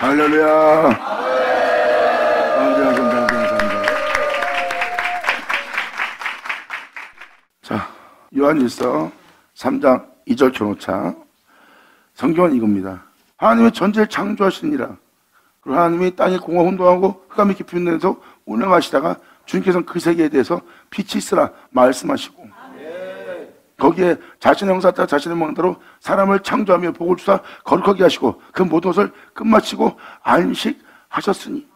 할렐루야. 감사합니다. 자, 요한일서 3장 2절 켜놓자. 성경은 이겁니다. 하나님의 전제를 창조하시니라. 그리고 하나님이 땅에 공허 혼돈하고 흑암이 깊은 데서 운행하시다가 주님께서는 그 세계에 대해서 빛이 있으라 말씀하시고, 거기에 자신의 형상 따라 자신의 모양대로 사람을 창조하며 복을 주사 거룩하게 하시고 그 모든 것을 끝마치고 안식하셨으니.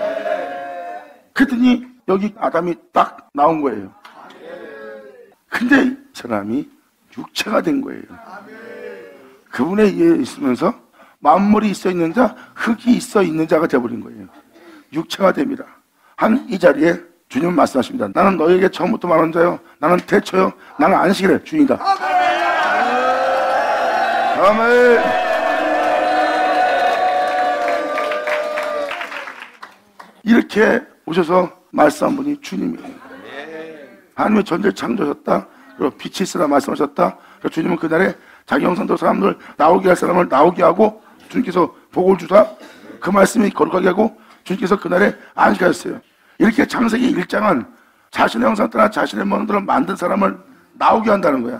그랬더니 여기 아담이 딱 나온 거예요. 근데 이 사람이 육체가 된 거예요. 그분에 의해 있으면서 만물이 있어 있는 자, 흙이 있어 있는 자가 되어버린 거예요. 육체가 됩니다. 한 이 자리에 주님은 말씀하십니다. 나는 너에게 처음부터 말한 자요, 나는 태초요, 나는 안식이래. 주님이다. 아멘. 이렇게 오셔서 말씀한 분이 주님이에요. 하나님의 전제를 창조하셨다. 그리고 빛이 있으라 말씀하셨다. 그리고 주님은 그날에 자기 형상대로 사람들 나오게 할 사람을 나오게 하고 주님께서 복을 주사 그 말씀이 거룩하게 하고 주님께서 그날에 안식하셨어요. 이렇게 창세기 1장은 자신의 형상 따라 자신의 모양대로 만든 사람을 나오게 한다는 거야.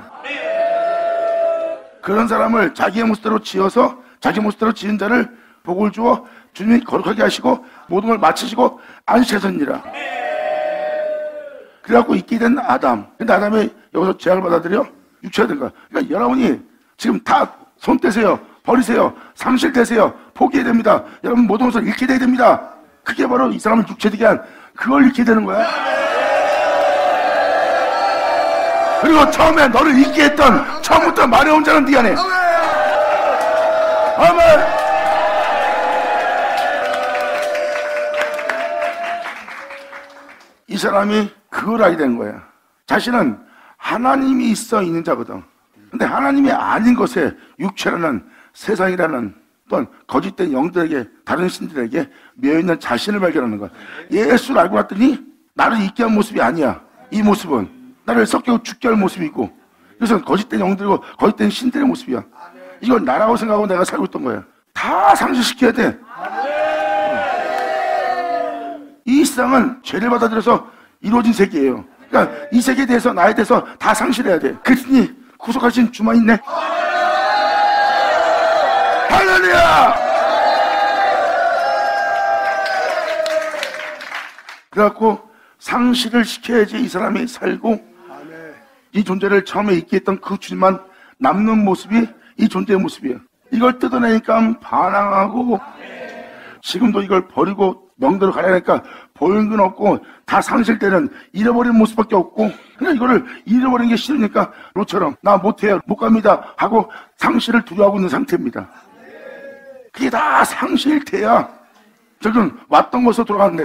그런 사람을 자기의 모습대로 지어서 자기 모습대로 지은 자를 복을 주어 주님이 거룩하게 하시고 모든 걸 마치시고 안식하셨느니라. 그래갖고 있게 된 아담. 근데 아담이 여기서 제약을 받아들여 육체가 된 거야. 그러니까 여러분이 지금 다 손 떼세요. 버리세요. 상실되세요. 포기해야 됩니다. 여러분 모든 것을 잃게 돼야 됩니다. 그게 바로 이 사람을 육체되게 한 그걸 잃게 되는 거야. 그리고 처음에 너를 잃게 했던 처음부터 마려운 자는 네 안에. 아멘. 이 사람이 그걸 알게 된 거야. 자신은 하나님이 있어 있는 자거든. 근데 하나님이 아닌 것에 육체라는 세상이라는 또한 거짓된 영들에게, 다른 신들에게 매여있는 자신을 발견하는 거야. 예수를 알고 났더니 나를 있게 한 모습이 아니야. 이 모습은 나를 썩게 죽게 할 모습이고, 그래서 거짓된 영들이고 거짓된 신들의 모습이야. 이걸 나라고 생각하고 내가 살고 있던 거야. 다 상실시켜야 돼. 이 세상은 죄를 받아들여서 이루어진 세계예요. 그러니까 이 세계에 대해서, 나에 대해서 다 상실해야 돼. 그랬더니 구속하신 주만 있네. 할렐루야! 그래갖고 상실을 시켜야지 이 사람이 살고, 이 존재를 처음에 있게 했던 그 주님만 남는 모습이 이 존재의 모습이에요. 이걸 뜯어내니까 반항하고, 지금도 이걸 버리고 명대로 가려니까 보이는 건 없고 다 상실되는 잃어버린 모습밖에 없고, 그러니까 이거를 잃어버리는 게 싫으니까 로처럼 나 못해요, 못 갑니다 하고 상실을 두려워하고 있는 상태입니다. 그게 다 상실돼야 저건 왔던 곳으로 돌아가는데.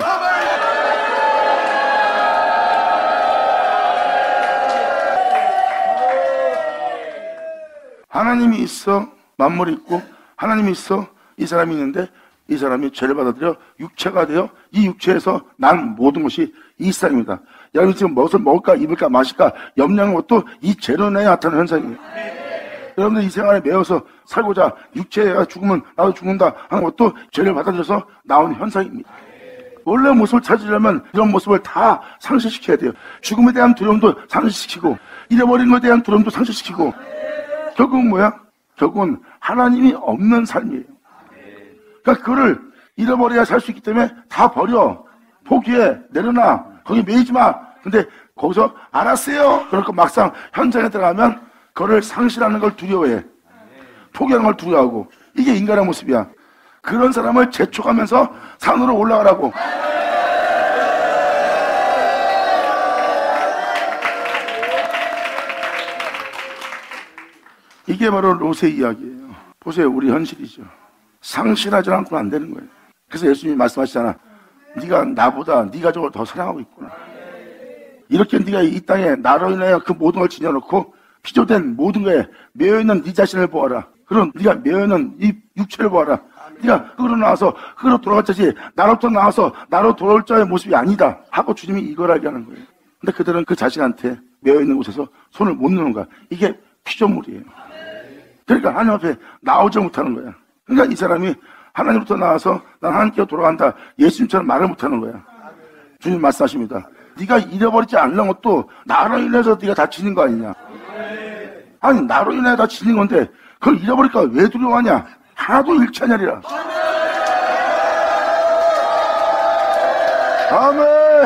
하나님이 있어 만물이 있고, 하나님이 있어 이 사람이 있는데, 이 사람이 죄를 받아들여 육체가 되어 이 육체에서 난 모든 것이 이 세상입니다. 여러분 지금 무엇을 먹을까 입을까 마실까 염려하는 것도 이 죄로 인해 나타나는 현상이에요. 여러분들 이 생활에 매여서 살고자 육체가 죽으면 나도 죽는다 하는 것도 죄를 받아들여서 나온 현상입니다. 원래 모습을 찾으려면 이런 모습을 다 상실시켜야 돼요. 죽음에 대한 두려움도 상실시키고, 잃어버린 것에 대한 두려움도 상실시키고, 결국은 뭐야? 결국은 하나님이 없는 삶이에요. 그러니까 그거를 잃어버려야 살 수 있기 때문에 다 버려. 포기해. 내려놔. 거기 매이지 마. 근데 거기서 알았어요. 그러니까 막상 현장에 들어가면 그거를 상실하는 걸 두려워해. 포기하는 걸 두려워하고. 이게 인간의 모습이야. 그런 사람을 재촉하면서 산으로 올라가라고. 이게 바로 롯의 이야기예요. 보세요. 우리 현실이죠. 상실하지 않고는 안 되는 거예요. 그래서 예수님이 말씀하시잖아. 네가 나보다 네 가족을 더 사랑하고 있구나. 이렇게 네가 이 땅에 나로 인하여 그 모든 걸 지녀놓고 피조된 모든 거에 매여있는 네 자신을 보아라. 그럼 네가 매여있는 이 육체를 보아라. 네가 흙으로 나와서 흙으로 돌아갈 자지 나로부터 나와서 나로 돌아올 자의 모습이 아니다 하고 주님이 이걸 알게 하는 거예요. 근데 그들은 그 자신한테 매여있는 곳에서 손을 못 넣는 거야. 이게 피조물이에요. 그러니까 하나님 앞에 나오지 못하는 거야. 그러니까 이 사람이 하나님부터 나와서 난 하나님께로 돌아간다. 예수님처럼 말을 못하는 거야. 주님 말씀하십니다. 네가 잃어버리지 않는 것도 나로 인해서 네가 다치는 거 아니냐. 아니 나로 인해 다치는 건데 그걸 잃어버릴까 왜 두려워하냐. 하나도 잃지 않으리라. 아멘.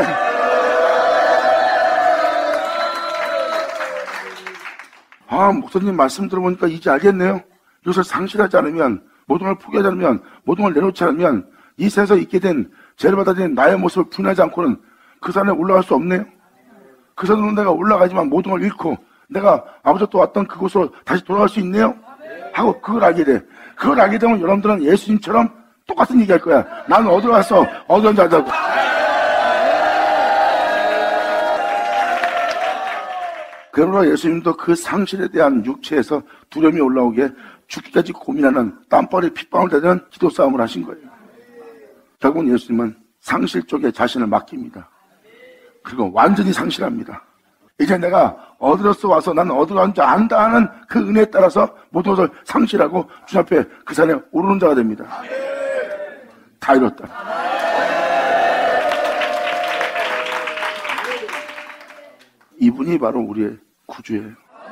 목사님 말씀 들어보니까 이제 알겠네요. 이것을 상실하지 않으면, 모든 걸 포기하지 않으면, 모든 걸 내놓지 않으면 이 세상에서 있게 된 죄를 받아들인 나의 모습을 분하지 않고는 그 산에 올라갈 수 없네요. 그 산으로 내가 올라가지만 모든 걸 잃고 내가 아버지가 또 왔던 그곳으로 다시 돌아갈 수 있네요 하고 그걸 알게 돼. 그걸 알게 되면 여러분들은 예수님처럼 똑같은 얘기 할 거야. 나는 어디로 갔어? 어디로 가자고. 그러나 예수님도 그 상실에 대한 육체에서 두려움이 올라오게 죽기까지 고민하는 땀벌이 핏방울 되는 기도 싸움을 하신 거예요. 결국은 예수님은 상실 쪽에 자신을 맡깁니다. 그리고 완전히 상실합니다. 이제 내가 어디로서 와서 나는 어디로 가는지 안다 하는 그 은혜에 따라서 모든 것을 상실하고 주님 앞에 그 산에 오르는 자가 됩니다. 다 이뤘다. 이분이 바로 우리의 구주예요.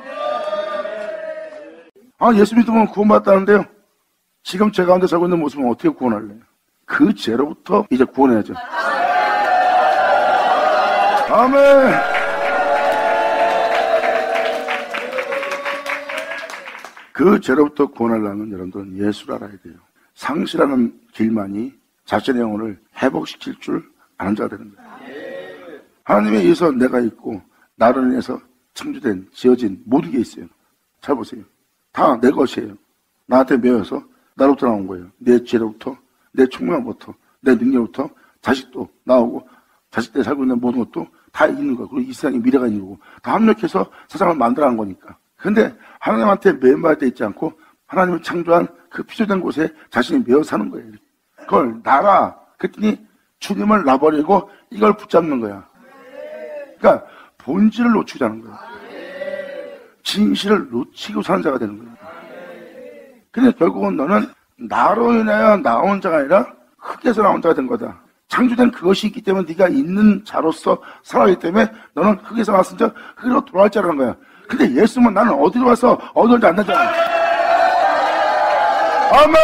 예수 믿으면 구원받았다는데요. 지금 제 가운데 살고 있는 모습은 어떻게 구원할래요? 그 죄로부터 이제 구원해야죠. 아멘. 그 죄로부터 구원하려면 여러분들은 예수를 알아야 돼요. 상실하는 길만이 자신의 영혼을 회복시킬 줄 아는 자가 되는 거예요. 하나님에 의해서 내가 있고 나로 인해서 창조된, 지어진 모든 게 있어요. 잘 보세요. 다 내 것이에요. 나한테 매여서 나로부터 나온 거예요. 내 죄로부터, 내 총명부터, 내 능력부터 자식도 나오고 자식 때 살고 있는 모든 것도 다 있는 거예요. 그리고 이 세상에 미래가 있는 거고 다 합력해서 세상을 만들어간 거니까. 근데 하나님한테 매여돼 있지 않고 하나님을 창조한 그 피조된 곳에 자신이 매여 사는 거예요. 그걸 나라 그랬더니 주님을 놔버리고 이걸 붙잡는 거야. 그러니까 본질을 놓치자는 거예요. 진실을 놓치고 사는 자가 되는 거예요. 근데 결국은 너는 나로 인하여 나온 자가 아니라 흙에서 나온 자가 된 거다. 창조된 그것이 있기 때문에 네가 있는 자로서 살아가기 때문에 너는 흙에서 나왔으니까 흙으로 돌아갈 자라는 거야. 근데 예수는 나는 어디로 와서 어디로 안 나잖아. 아멘.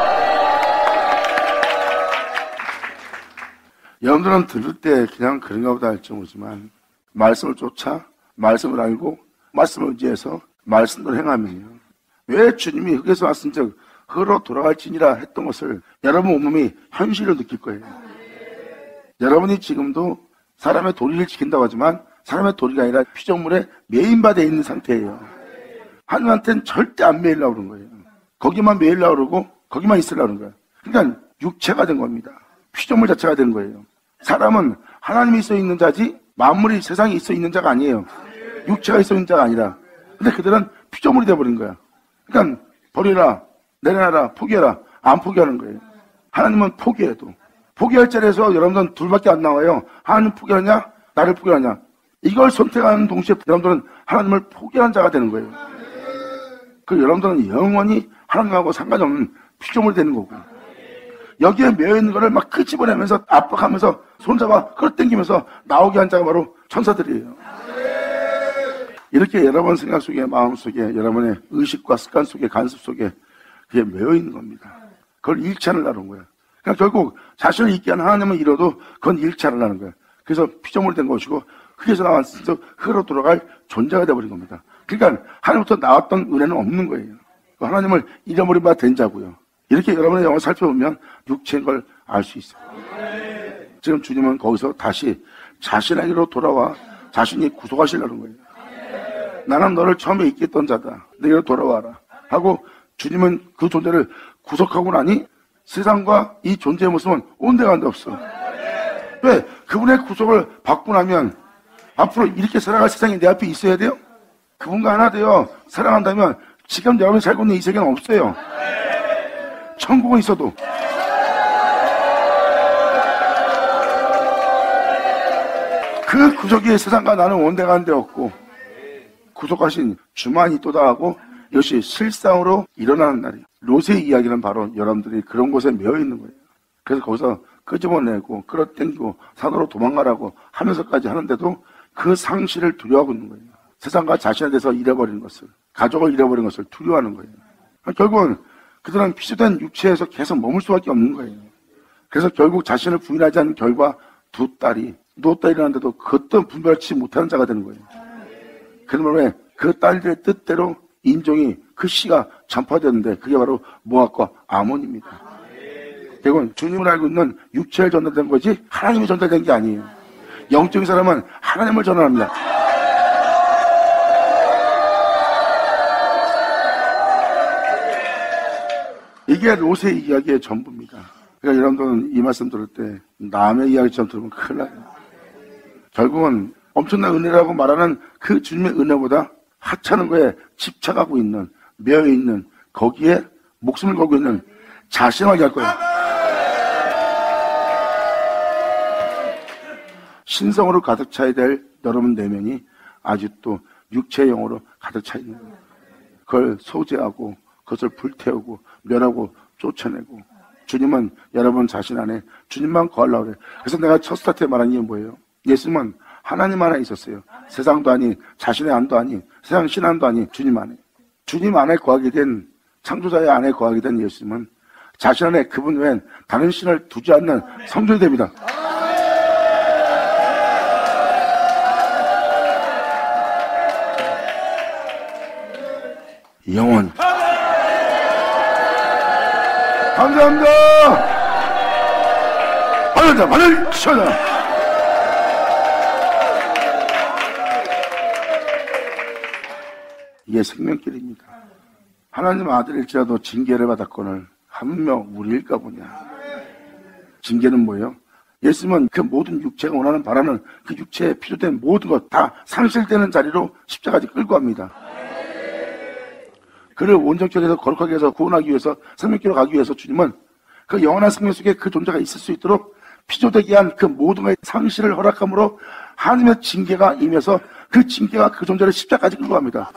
여러분들은 들을 때 그냥 그런가 보다 할지 모르지만 말씀을 쫓아 말씀을 알고 말씀을 의지해서 말씀대로 행하면요. 왜 주님이 흙에서 왔은 즉 흙으로 돌아갈지니라 했던 것을 여러분 온몸이 현실로 느낄 거예요. 여러분이 지금도 사람의 도리를 지킨다고 하지만 사람의 도리가 아니라 피조물에 매인받아 있는 상태예요. 하나님한테는 절대 안 매이려고 그러는 거예요. 거기만 매이려고 그러고 거기만 있으려고 그러는 거예요. 그러니까 육체가 된 겁니다. 피조물 자체가 된 거예요. 사람은 하나님이 있어 있는 자지 만물이 세상에 있어 있는 자가 아니에요. 육체가 있어 있는 자가 아니라. 근데 그들은 피조물이 돼버린 거야. 그러니까 버리라, 내려놔라, 포기해라. 안 포기하는 거예요. 하나님은 포기해도. 포기할 자리에서 여러분들은 둘밖에 안 나와요. 하나님 포기하냐, 나를 포기하냐. 이걸 선택하는 동시에 여러분들은 하나님을 포기한 자가 되는 거예요. 그 여러분들은 영원히 하나님하고 상관이 없는 피조물이 되는 거고. 여기에 매여있는 거를 막 끄집어내면서 압박하면서 손잡아 끌어당기면서 나오게 한 자가 바로 천사들이에요. 이렇게 여러분 생각 속에, 마음 속에, 여러분의 의식과 습관 속에, 간섭 속에 그게 매여있는 겁니다. 그걸 잃지 않으려는 거예요. 그러니까 결국 자신을 잊게 하는 하나님은 잃어도 그건 잃지 않으려는 거예요. 그래서 피조물이 된 것이고 흙에서 나왔을 때 흙으로 돌아갈 존재가 되어버린 겁니다. 그러니까 하나님부터 나왔던 은혜는 없는 거예요. 하나님을 잃어버린 바 된 자고요. 이렇게 여러분의 영혼을 살펴보면 육체인 걸 알 수 있어요. 지금 주님은 거기서 다시 자신에게로 돌아와 자신이 구속하시려는 거예요. 나는 너를 처음에 잊게 했던 자다. 내게로 돌아와라. 하고 주님은 그 존재를 구속하고 나니 세상과 이 존재의 모습은 온데간데 없어. 왜? 그분의 구속을 받고 나면 앞으로 이렇게 살아갈 세상이 내 앞에 있어야 돼요? 그분과 하나 되어 사랑한다면 지금 여러분이 살고 있는 이 세계는 없어요. 천국은 있어도. 그 구속이 세상과 나는 온데간데 없고 구속하신 주만 있도다 하고 이것이 실상으로 일어나는 날이에요. 롯의 이야기는 바로 여러분들이 그런 곳에 매여 있는 거예요. 그래서 거기서 끄집어내고 끌어당기고 산으로 도망가라고 하면서까지 하는데도 그 상실을 두려워하고 있는 거예요. 세상과 자신에 대해서 잃어버리는 것을, 가족을 잃어버린 것을 두려워하는 거예요. 결국은 그들은 피조된 육체에서 계속 머물 수밖에 없는 거예요. 그래서 결국 자신을 부인하지 않은 결과 두 딸이 누웠다 일어났는데도 그것도 분별치 못하는 자가 되는 거예요. 그러면 그 딸들의 뜻대로 인종이 그 씨가 전파되었는데 그게 바로 모압과 아몬입니다. 결국은 주님을 알고 있는 육체를 전달된 거지 하나님이 전달된 게 아니에요. 영적인 사람은 하나님을 전달합니다. 이게 롯의 이야기의 전부입니다. 그러니까 여러분들은 이 말씀 들을 때 남의 이야기처럼 들으면 큰일 나요. 결국은 엄청난 은혜라고 말하는 그 주님의 은혜보다 하찮은 거에 집착하고 있는, 매여있는, 거기에 목숨을 걸고 있는 자신을 할 거예요. 신성으로 가득 차야 될 여러분 내면이 아직도 육체의 영으로 가득 차 있는 거예요. 그걸 소재하고 그것을 불태우고 멸하고 쫓아내고 주님은 여러분 자신 안에 주님만 거하려고 그래요. 그래서 내가 첫 스타트에 말한 게 뭐예요? 예수님은 하나님 안에 있었어요. 세상도 아닌 자신의 안도 아닌 세상 신안도 아닌 주님 안에. 주님 안에 거하게 된 창조자의 안에 거하게 된 예수님은 자신 안에 그분 외엔 다른 신을 두지 않는 성전이 됩니다. 영원. 감사합니다. 받았다, 받았다. 이게 생명길입니다. 하나님 아들일지라도 징계를 받았거늘 하물며 우리일까 보냐. 징계는 뭐예요? 예수님은 그 모든 육체가 원하는 바라는 그 육체에 필요된 모든 것 다 상실되는 자리로 십자가까지 끌고 갑니다. 그를 온전격에서 거룩하게 해서 구원하기 위해서 생명길로 가기 위해서 주님은 그 영원한 생명 속에 그 존재가 있을 수 있도록 피조되게 한 그 모든 것의 상실을 허락함으로 하나님의 징계가 임해서 그 징계가 그 존재를 십자가까지 끌고 갑니다.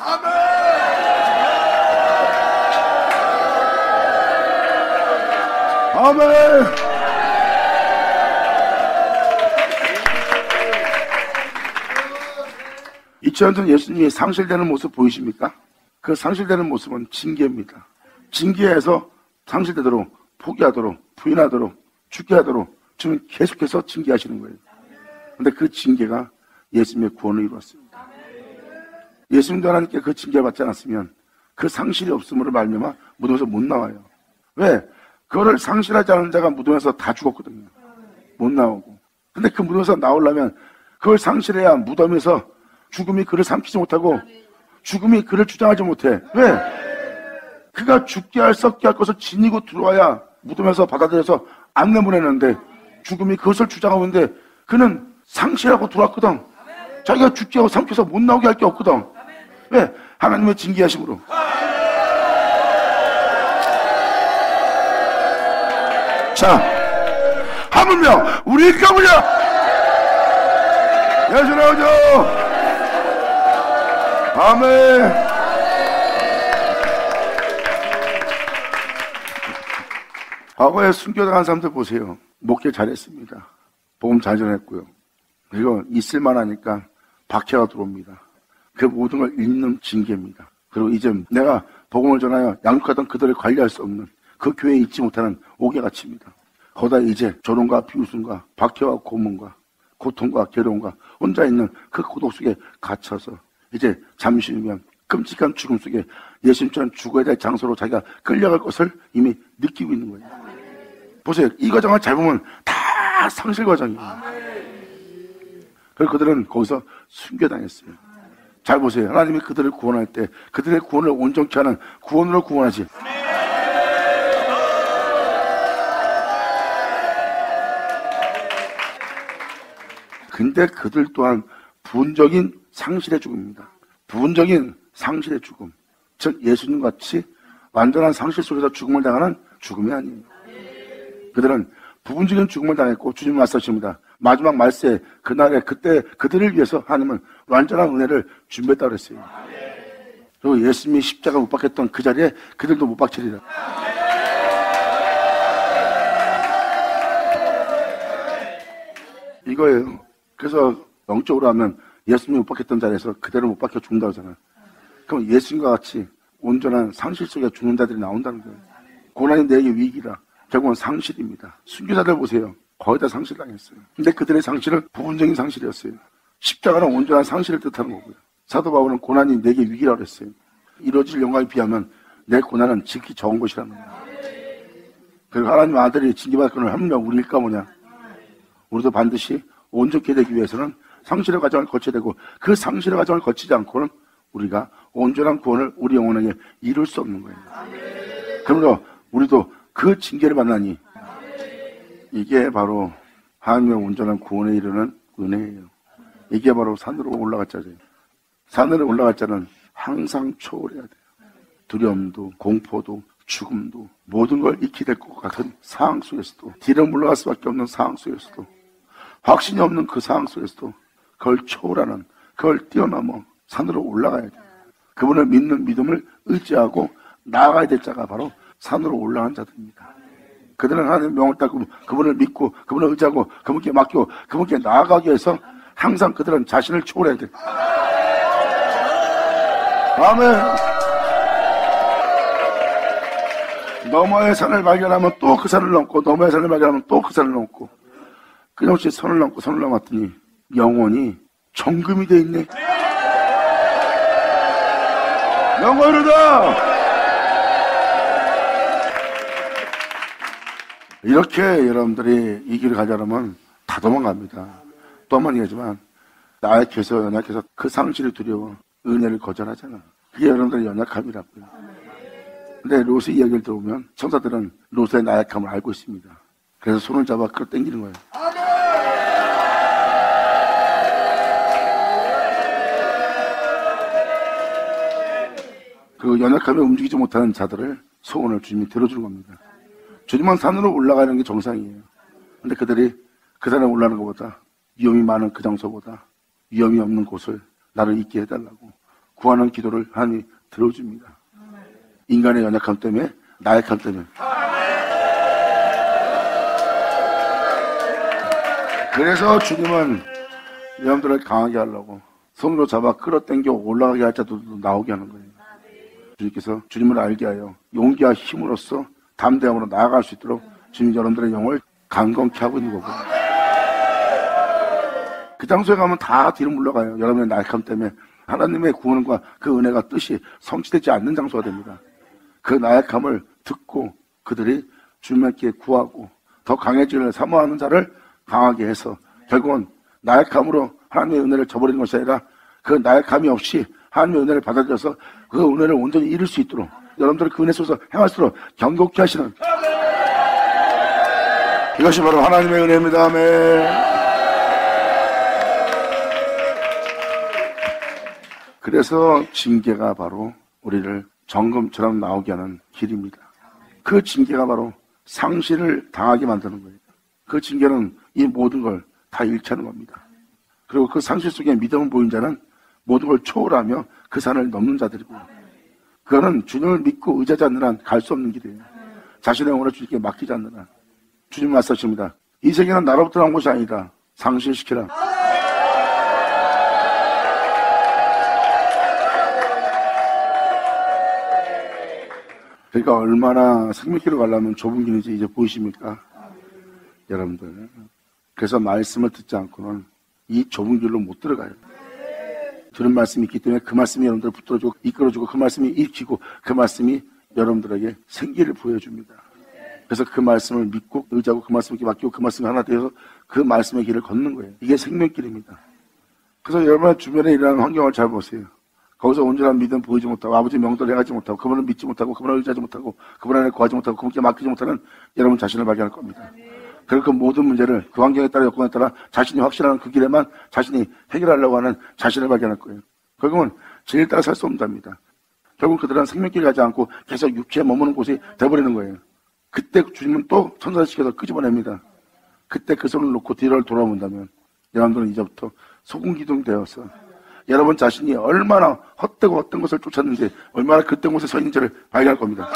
아멘. 2000년 전 예수님이 상실되는 모습 보이십니까? 그 상실되는 모습은 징계입니다. 징계에서 상실되도록 포기하도록 부인하도록 죽게 하도록 주님 계속해서 징계하시는 거예요. 그런데 그 징계가 예수님의 구원을 이루었습니다. 예수님도 하나님께 그 징계를 받지 않았으면 그 상실이 없음으로 말미암아 무덤에서 못 나와요. 왜? 그거를 상실하지 않은 자가 무덤에서 다 죽었거든요. 못 나오고. 근데 그 무덤에서 나오려면 그걸 상실해야 무덤에서 죽음이 그를 삼키지 못하고 죽음이 그를 주장하지 못해. 왜? 그가 죽게 할 썩게 할 것을 지니고 들어와야 무덤에서 받아들여서 안 내보내는데 죽음이 그것을 주장하고 있는데 그는 상실하고 들어왔거든. 자기가 죽게 하고 삼켜서 못 나오게 할 게 없거든. 왜? 하나님의 징계하심으로. 자, 하물며 우리일까 보냐. 예수 나오죠. 아멘. 과거에 순교당한 사람들 보세요. 목회 잘했습니다. 복음 잘 전했고요. 그리고 있을만하니까 박해가 들어옵니다. 그 모든 걸 읽는 징계입니다. 그리고 이제 내가 복음을 전하여 양육하던 그들을 관리할 수 없는 그 교회에 있지 못하는 옥외같이입니다. 거기다 이제 조롱과 비웃음과 박해와 고문과 고통과 괴로움과 혼자 있는 그 고독 속에 갇혀서 이제 잠시 후면 끔찍한 죽음 속에 예수님처럼 죽어야 될 장소로 자기가 끌려갈 것을 이미 느끼고 있는 거예요. 보세요. 이 과정을 잘 보면 다 상실 과정이에요. 그래서 그들은 거기서 순교당했어요. 잘 보세요. 하나님이 그들을 구원할 때 그들의 구원을 온전케 하는 구원으로 구원하지. 근데 그들 또한 부분적인 상실의 죽음입니다. 부분적인 상실의 죽음. 즉 예수님 같이 완전한 상실 속에서 죽음을 당하는 죽음이 아니에요. 그들은 부분적인 죽음을 당했고 주님 말씀하십니다. 마지막 말세 그날에 그때 그들을 위해서 하나님은 완전한 은혜를 준비했다고 그랬어요. 그리고 예수님이 십자가 못 박혔던 그 자리에 그들도 못 박히리라. 이거예요. 그래서 영적으로 하면 예수님이 못 박혔던 자리에서 그대로 못 박혀 죽는다고 하잖아요. 그럼 예수님과 같이 온전한 상실 속에 죽는 자들이 나온다는 거예요. 고난이 내게 위기라. 결국은 상실입니다. 순교자들 보세요. 거의 다 상실당했어요. 근데 그들의 상실은 부분적인 상실이었어요. 십자가는 온전한 상실을 뜻하는 거고요. 사도 바울은 고난이 내게 위기라고 했어요. 이루어질 영광에 비하면 내 고난은 지극히 적은 것이라는 거예요. 그리고 하나님 아들이 징계받을 것은 한 명 우리일까 뭐냐. 우리도 반드시 온전케 되기 위해서는 상실의 과정을 거쳐야 되고 그 상실의 과정을 거치지 않고는 우리가 온전한 구원을 우리 영혼에게 이룰 수 없는 거예요. 그러므로 우리도 그 징계를 만나니 이게 바로 하나님의 온전한 구원에 이르는 은혜예요. 이게 바로 산으로 올라갈 자예요. 산으로 올라갈 자는 항상 초월해야 돼요. 두려움도 공포도 죽음도 모든 걸 잃게 될 것 같은 상황 속에서도 뒤로 물러갈 수밖에 없는 상황 속에서도 확신이 없는 그 상황 속에서도 그걸 초월하는 그걸 뛰어넘어 산으로 올라가야 돼요. 그분을 믿는 믿음을 의지하고 나아가야 될 자가 바로 산으로 올라간 자들입니다. 그들은 하나님의 명을 따르고 그분을 믿고 그분을 의지하고 그분께 맡기고 그분께 나아가기 위해서 항상 그들은 자신을 초월해야 돼요. 아멘. 너머의 산을 발견하면 또 그 산을 넘고 너머의 산을 발견하면 또 그 산을 넘고 끊임없이 선을 넘고 선을 넘었더니 영혼이 정금이 돼 있네. 영원이다. 이렇게 여러분들이 이 길을 가자면 다 도망갑니다. 또 한 번 얘기하지만 나약해서 연약해서 그 상실이 두려워 은혜를 거절하잖아. 그게 여러분들의 연약함이라고요. 근데 롯의 이야기를 들어보면 천사들은 롯의 나약함을 알고 있습니다. 그래서 손을 잡아 끌어당기는 거예요. 그 연약함에 움직이지 못하는 자들을 소원을 주님이 들어주는 겁니다. 주님은 산으로 올라가는 게 정상이에요. 근데 그들이 그 산에 올라가는 것보다 위험이 많은 그 장소보다 위험이 없는 곳을 나를 있게 해달라고 구하는 기도를 하나님이 들어줍니다. 인간의 연약함 때문에 나약함 때문에 그래서 주님은 여러분들을 강하게 하려고 손으로 잡아 끌어당겨 올라가게 할 자들도 나오게 하는 거예요. 주님께서 주님을 알게 하여 용기와 힘으로써 담대함으로 나아갈 수 있도록 주님 여러분들의 영을 강건케 하고 있는 거고 그 장소에 가면 다 뒤로 물러가요. 여러분의 나약함 때문에 하나님의 구원과 그 은혜가 뜻이 성취되지 않는 장소가 됩니다. 그 나약함을 듣고 그들이 주님께 구하고 더 강해지기를 사모하는 자를 강하게 해서 결국은 나약함으로 하나님의 은혜를 저버리는 것이 아니라 그 나약함이 없이 하나님의 은혜를 받아들여서 그 은혜를 온전히 이룰 수 있도록 여러분들이 그 은혜 속에서 행할수록 경고케 하시는 이것이 바로 하나님의 은혜입니다. 아멘. 그래서 징계가 바로 우리를 정금처럼 나오게 하는 길입니다. 그 징계가 바로 상실을 당하게 만드는 거예요. 그 징계는 이 모든 걸 다 잃게 하는 겁니다. 그리고 그 상실 속에 믿음을 보인 자는 모든 걸 초월하며 그 산을 넘는 자들이고요. 그거는 주님을 믿고 의지하지 않는 한 갈 수 없는 길이에요. 자신의 영혼을 주님께 맡기지 않는 한. 주님 말씀하십니다. 이 세계는 나로부터 나온 것이 아니다. 상실시키라. 그러니까 얼마나 생명길을 가려면 좁은 길인지 이제 보이십니까? 여러분들. 그래서 말씀을 듣지 않고는 이 좁은 길로 못 들어가요. 들은 말씀이 있기 때문에 그 말씀이 여러분들을 붙들어주고 이끌어주고 그 말씀이 익히고 그 말씀이 여러분들에게 생기를 보여줍니다. 그래서 그 말씀을 믿고 의지하고 그 말씀을 맡기고 그 말씀이 하나 되어서 그 말씀의 길을 걷는 거예요. 이게 생명길입니다. 그래서 여러분 주변에 일어나는 환경을 잘 보세요. 거기서 온전한 믿음 보이지 못하고 아버지 명도를 행하지 못하고 그분을 믿지 못하고 그분을 의지하지 못하고 그분 안에 구하지 못하고 그분께 맡기지 못하는 여러분 자신을 발견할 겁니다. 그리고 그 모든 문제를 그 환경에 따라 여건에 따라 자신이 확신하는 그 길에만 자신이 해결하려고 하는 자신을 발견할 거예요. 결국은 진리를 따라 살 수 없는 자입니다. 결국 그들은 생명길 가지 않고 계속 육체에 머무는 곳이 돼버리는 거예요. 그때 주님은 또 천사를 시켜서 끄집어냅니다. 그때 그 손을 놓고 뒤를 돌아본다면 여러분들은 이제부터 소금 기둥 되어서 여러분 자신이 얼마나 헛되고 어떤 것을 쫓았는지, 얼마나 그때 곳에 서 있는지를 발견할 겁니다.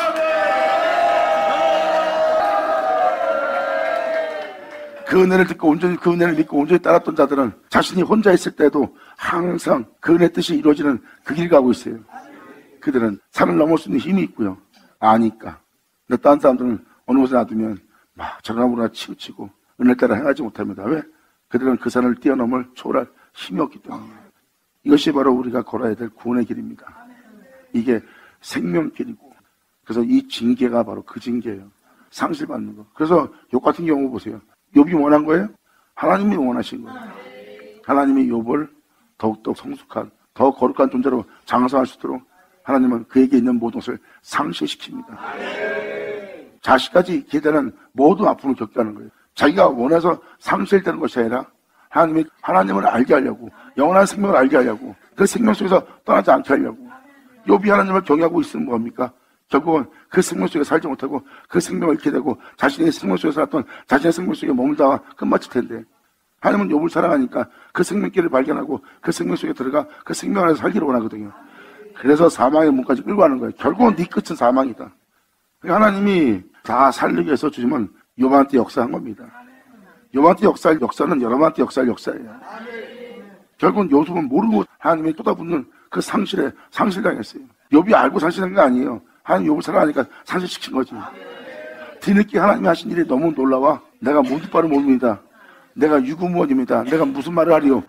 그 은혜를 듣고 온전히 그 은혜를 믿고 온전히 따랐던 자들은 자신이 혼자 있을 때도 항상 그 은혜 뜻이 이루어지는 그 길 가고 있어요. 그들은 산을 넘을 수 있는 힘이 있고요. 아니까. 근데 다른 사람들은 어느 곳에 놔두면 막 저러나 치우치고 은혜를 따라 행하지 못합니다. 왜? 그들은 그 산을 뛰어넘을 초월할 힘이 없기 때문에. 이것이 바로 우리가 걸어야 될 구원의 길입니다. 이게 생명길이고, 그래서 이 징계가 바로 그 징계예요. 상실받는 거. 그래서 욥 같은 경우 보세요. 욥이 원한 거예요? 하나님이 원하신 거예요. 하나님이 욥을 더욱더 성숙한, 더 거룩한 존재로 장성할 수 있도록 하나님은 그에게 있는 모든 것을 상실시킵니다. 자식까지 있게 되는 모든 아픔을 겪게 하는 거예요. 자기가 원해서 상실되는 것이 아니라 하나님을 알게 하려고, 영원한 생명을 알게 하려고, 그 생명 속에서 떠나지 않게 하려고. 욥이 하나님을 경외하고 있으면 뭡니까? 결국은 그 생명 속에 살지 못하고 그 생명을 잃게 되고 자신의 생명 속에 살았던 자신의 생명 속에 머물다가 끝마칠 텐데, 하나님은 욥을 사랑하니까 그 생명길을 발견하고 그 생명 속에 들어가 그 생명 안에서 살기를 원하거든요. 그래서 사망의 문까지 끌고 가는 거예요. 결국은 네 끝은 사망이다. 하나님이 다 살리기 위해서 주님은 욥한테 역사한 겁니다. 욥한테 역사할 역사는 여러분한테 역사할 역사예요. 결국은 욥은 모르고 하나님이 쏟아붓는 그 상실당했어요. 욥이 알고 상실한 게 아니에요. 하나님 욥을 사랑하니까 상실시킨 거지. 뒤늦게 하나님이 하신 일이 너무 놀라워. 내가 문득바를 모릅니다. 내가 유구무원입니다. 내가 무슨 말을 하리요.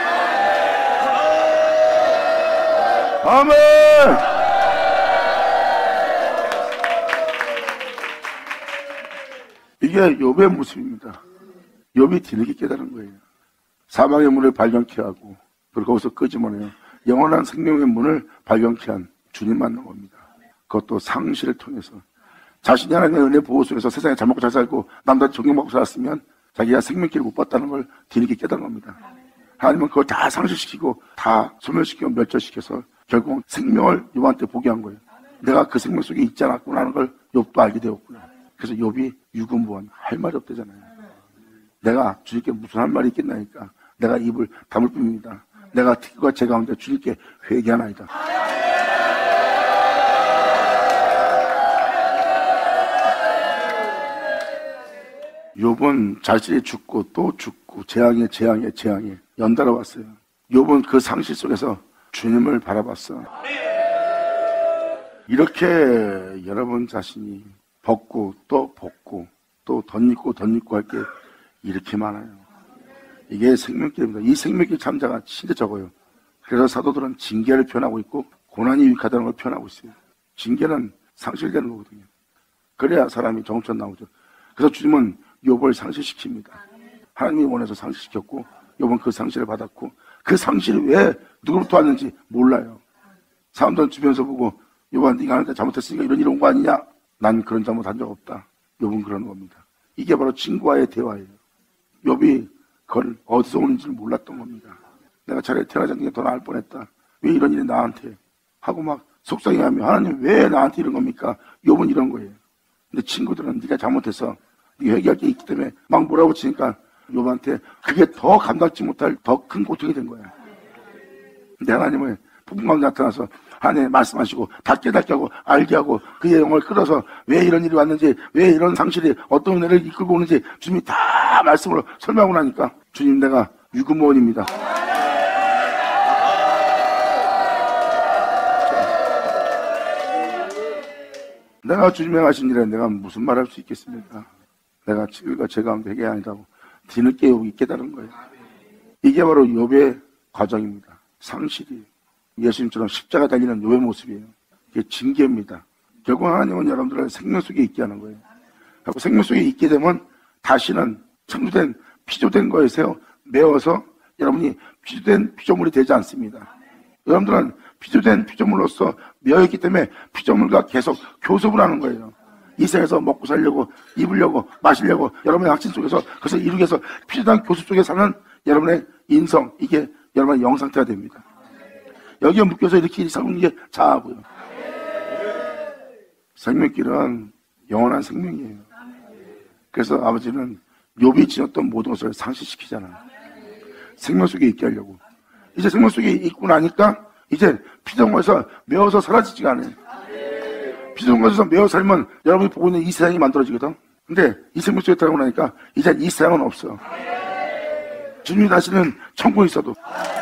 아멘. 이게 욥의 모습입니다. 욥이 뒤늦게 깨달은 거예요. 사망의 문을 발견케 하고, 그리고 거기서 끄집어내요. 영원한 생명의 문을 발견케 한 주님 만난 겁니다. 그것도 상실을 통해서. 자신이 하나님의 은혜 보호 속에서 세상에 잘 먹고 잘 살고 남들한테 존경받고 살았으면 자기가 생명길을 못 봤다는 걸 뒤늦게 깨달은 겁니다. 하나님은 그걸 다 상실시키고 다 소멸시키고 멸절시켜서 결국 생명을 욥한테 보게 한 거예요. 내가 그 생명 속에 있지 않았구나 하는 걸 욥도 알게 되었고요. 그래서 욥이 유구무원, 할 말이 없대잖아요. 내가 주님께 무슨 할 말이 있겠나니까 내가 입을 다물 뿐입니다. 내가 특과 제 가운데 주님께 회개하나이다. 욥은 자신이 죽고 또 죽고 재앙에 연달아 왔어요. 욥은 그 상실 속에서 주님을 바라봤어. 이렇게 여러분 자신이 벗고 또 벗고 또 덧입고 할 게 이렇게 많아요. 이게 생명길입니다. 이 생명길 참자가 진짜 적어요. 그래서 사도들은 징계를 표현하고 있고 고난이 유익하다는 걸 표현하고 있어요. 징계는 상실되는 거거든요. 그래야 사람이 정천 나오죠. 그래서 주님은 욥을 상실시킵니다. 하나님이 원해서 상실시켰고 욥은 그 상실을 받았고, 그 상실이 왜 누구부터 왔는지 몰라요. 사람들은 주변에서 보고 욥아 네가 하나님께 잘못했으니까 이런 일이 온 거 아니냐? 난 그런 잘못 한 적 없다. 욥은 그러는 겁니다. 이게 바로 친구와의 대화예요. 욥이 그걸 어디서 오는지를 몰랐던 겁니다. 내가 차라리 태어나지 않는 게 더 나을 뻔했다. 왜 이런 일이 나한테? 하고 막 속상해하며 하나님 왜 나한테 이런 겁니까? 욥은 이런 거예요. 근데 친구들은 네가 잘못해서 네가 회개할 게 있기 때문에 막 몰아붙이니까 욥한테 그게 더 감당치 못할 더 큰 고통이 된 거야. 근데 하나님은 부분 가운데 나타나서 하나님 말씀하시고 다 깨닫게 하고 알게 하고 그의 영을 끌어서 왜 이런 일이 왔는지, 왜 이런 상실이 어떤 은혜를 이끌고 오는지 주님이 다 말씀으로 설명하고 나니까 주님 내가 유구무원입니다. 내가 주님이 하신 일에 내가 무슨 말할 수 있겠습니까? 내가 지금과 제 가운데 회개 아니다고 뒤늦게 여기 깨달은 거예요. 이게 바로 욥의 과정입니다. 상실이에요. 예수님처럼 십자가 달리는 욥의 모습이에요. 이게 징계입니다. 결국 하나님은 여러분들을 생명 속에 있게 하는 거예요. 그리고 생명 속에 있게 되면 다시는 창조된 피조된 거에서 메워서 여러분이 피조된 피조물이 되지 않습니다. 여러분들은 피조된 피조물로서 메어있기 때문에 피조물과 계속 교섭을 하는 거예요. 이 세상에서 먹고 살려고, 입으려고, 마시려고 여러분의 확신 속에서 그것을 이루기 위해서 피조된 교섭 속에 사는 여러분의 인성, 이게 여러분의 영상태가 됩니다. 여기에 묶여서 이렇게 사는 게 자아고요. 생명길은 영원한 생명이에요. 그래서 아버지는 욥이 지었던 모든 것을 상실시키잖아요. 생명 속에 있게 하려고. 이제 생명 속에 있고 나니까 이제 피조물에서 메어서 사라지지가 않아요. 피조물에서 메어 살면 여러분이 보고 있는 이 세상이 만들어지거든. 근데 이 생명 속에 들어가고 나니까 이제 이 세상은 없어. 주님이 다시는 천국에 있어도.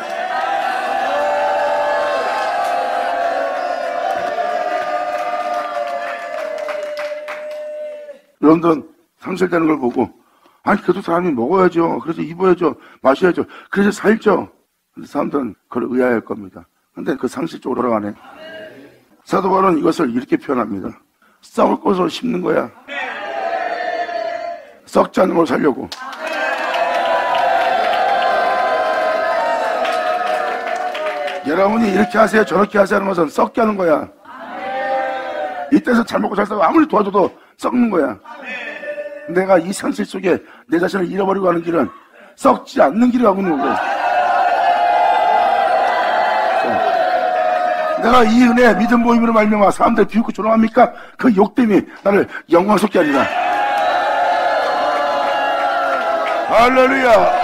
여러분들은 상실되는 걸 보고 아니 그래도 사람이 먹어야죠. 그래서 입어야죠. 마셔야죠. 그래서 살죠. 근데 사람들은 그걸 의아해할 겁니다. 근데 그 상실 쪽으로 돌아가네. 사도 바울은 이것을 이렇게 표현합니다. 썩을 것으로 심는 거야. 썩지 않는 걸 살려고. 여러분이 이렇게 하세요 저렇게 하세요 하는 것은 썩게 하는 거야. 이때서 잘 먹고 잘 살고 아무리 도와줘도 썩는 거야. 내가 이 상실 속에 내 자신을 잃어버리고 가는 길은 썩지 않는 길을 가고 있는 거고. 내가 이 은혜 믿음 모임으로 말미암아 사람들 비웃고 조롱합니까? 그 욕됨이 나를 영광스럽게 하리라. 할렐루야.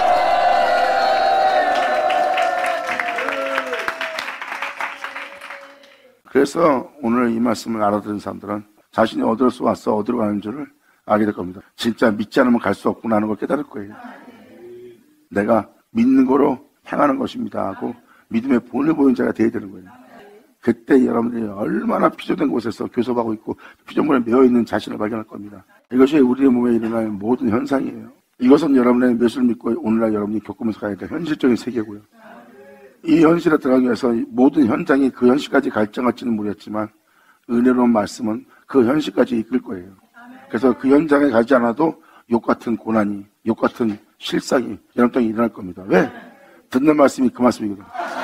그래서 오늘 이 말씀을 알아들은 사람들은 자신이 어디로서 왔어 어디로 가는 줄을 알게 될 겁니다. 진짜 믿지 않으면 갈 수 없구나 하는 걸 깨달을 거예요. 내가 믿는 거로 행하는 것입니다 하고 믿음의 본을 보이는 자가 되어야 되는 거예요. 그때 여러분들이 얼마나 피조된 곳에서 교섭하고 있고 피조물에 매어있는 자신을 발견할 겁니다. 이것이 우리의 몸에 일어날 모든 현상이에요. 이것은 여러분의 예수를 믿고 오늘날 여러분이 겪으면서 가야 될 현실적인 세계고요. 이 현실에 들어가기 위해서 모든 현장이 그 현실까지 갈증할지는 모르겠지만 은혜로운 말씀은 그 현실까지 이끌 거예요. 그래서 그 현장에 가지 않아도 욕같은 고난이, 욕같은 실상이 여러분 땅에 일어날 겁니다. 왜? 듣는 말씀이 그 말씀이거든요.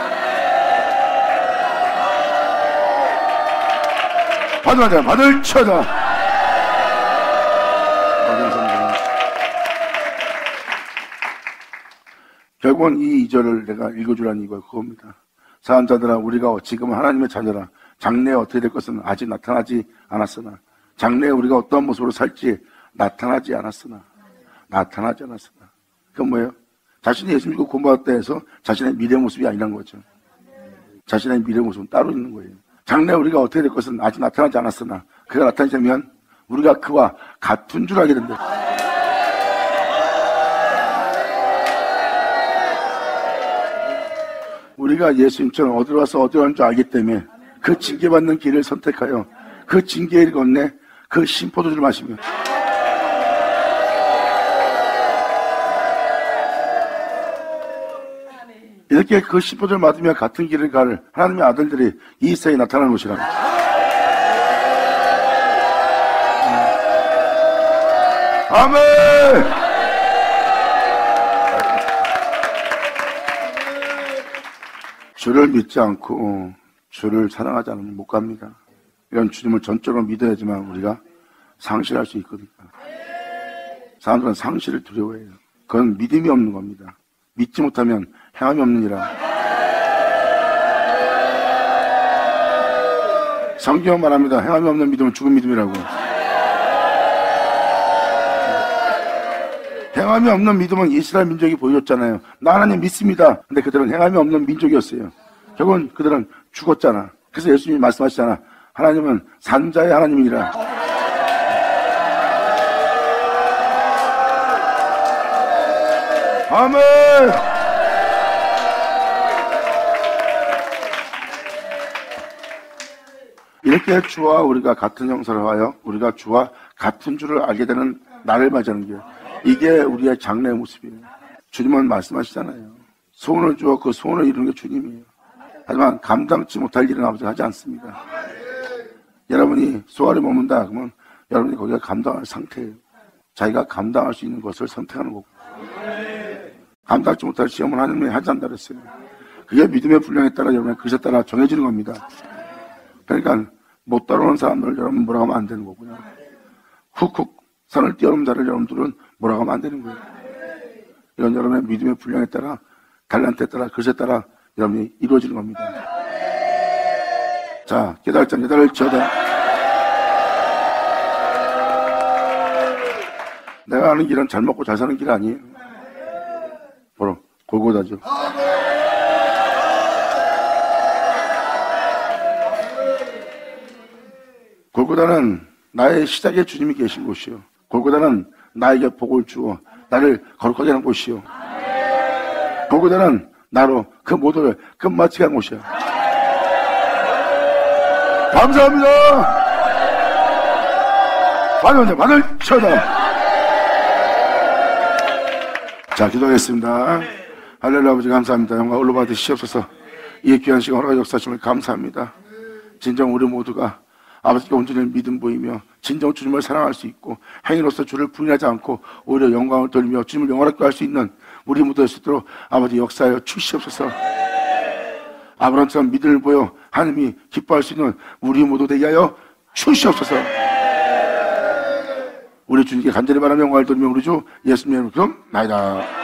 받으자, 받을 쳐다. 결국은 이 2절을 내가 읽어주라는 이유가 그겁니다. 사람자들아 우리가 지금 하나님의 자녀라. 장래에 어떻게 될 것은 아직 나타나지 않았으나 장래에 우리가 어떤 모습으로 살지 나타나지 않았으나 그건 뭐예요? 자신이 예수 믿고 공부할 때에서 자신의 미래 모습이 아니란 거죠. 자신의 미래 모습은 따로 있는 거예요. 장래에 우리가 어떻게 될 것은 아직 나타나지 않았으나 그가 나타나면 우리가 그와 같은 줄 알게 된다. 우리가 예수님처럼 어디로 와서 어디로 가는 줄 알기 때문에 그 징계받는 길을 선택하여 그 징계를 건네 그 심포도주를 마시며 이렇게 그 심포도주를 맞으며 같은 길을 갈 하나님의 아들들이 이 세상에 나타나는 것이라. 아멘. 주를 믿지 않고 주를 사랑하지 않으면 못 갑니다. 이런 주님을 전적으로 믿어야지만 우리가 상실할 수 있거든요. 사람들은 상실을 두려워해요. 그건 믿음이 없는 겁니다. 믿지 못하면 행함이 없느니라. 성경은 말합니다. 행함이 없는 믿음은 죽은 믿음이라고. 행함이 없는 믿음은 이스라엘 민족이 보여줬잖아요. 나 하나님 믿습니다. 근데 그들은 행함이 없는 민족이었어요. 결국은 그들은 죽었잖아. 그래서 예수님이 말씀하시잖아. 하나님은 산자의 하나님이라. 아멘. 이렇게 주와 우리가 같은 형사를 하여 우리가 주와 같은 줄을 알게 되는 나를 맞이하는 게 이게 우리의 장래의 모습이에요. 주님은 말씀하시잖아요. 소원을 주어 그 소원을 이루는 게 주님이에요. 하지만 감당치 못할 일은 아버지가 하지 않습니다. 여러분이 소알에 머문다 그러면 여러분이 거기가 감당할 상태예요. 자기가 감당할 수 있는 것을 선택하는 거고 감당치 못할 시험을 하나님이 하지 않는다 그랬어요. 그게 믿음의 분량에 따라 여러분의 그릇에 따라 정해지는 겁니다. 그러니까 못 따라오는 사람들을 여러분 뭐라고 하면 안 되는 거고요. 훅훅 산을 뛰어넘는 자를 여러분들은 뭐라고 하면 안 되는 거예요. 이건 여러분의 믿음의 분량에 따라 달란트에 따라 그릇에 따라 여러분이 이루어지는 겁니다. 자, 깨달자, 깨달을지어다. 내가 아는 길은 잘 먹고 잘 사는 길 아니에요. 바로 골고다죠. 골고다는 나의 시작에 주님이 계신 곳이요. 골고다는 나에게 복을 주어 나를 거룩하게 하는 곳이요. 골고다는 나로 그 모두를 끝마치게 하는 곳이야. 감사합니다. 받을 쳐다. 자, 기도하겠습니다. 할렐루야. 아버지 감사합니다. 영광 올로 받으시옵소서. 이 귀한 시간 허락해 역사하심을 감사합니다. 진정 우리 모두가 아버지께 온전히 믿음 보이며 진정 주님을 사랑할 수 있고 행위로서 주를 부인하지 않고 오히려 영광을 돌리며 주님을 영화롭게 할 수 있는 우리 모두 될 수 있도록 아버지 역사하여 주시옵소서. 아브라함처럼 믿음을 보여 하나님이 기뻐할 수 있는 우리 모두 되게 하여 주시옵소서. 우리 주님께 간절히 바라며 영광을 돌리며 우리 주 예수님의 이름으로 나이다.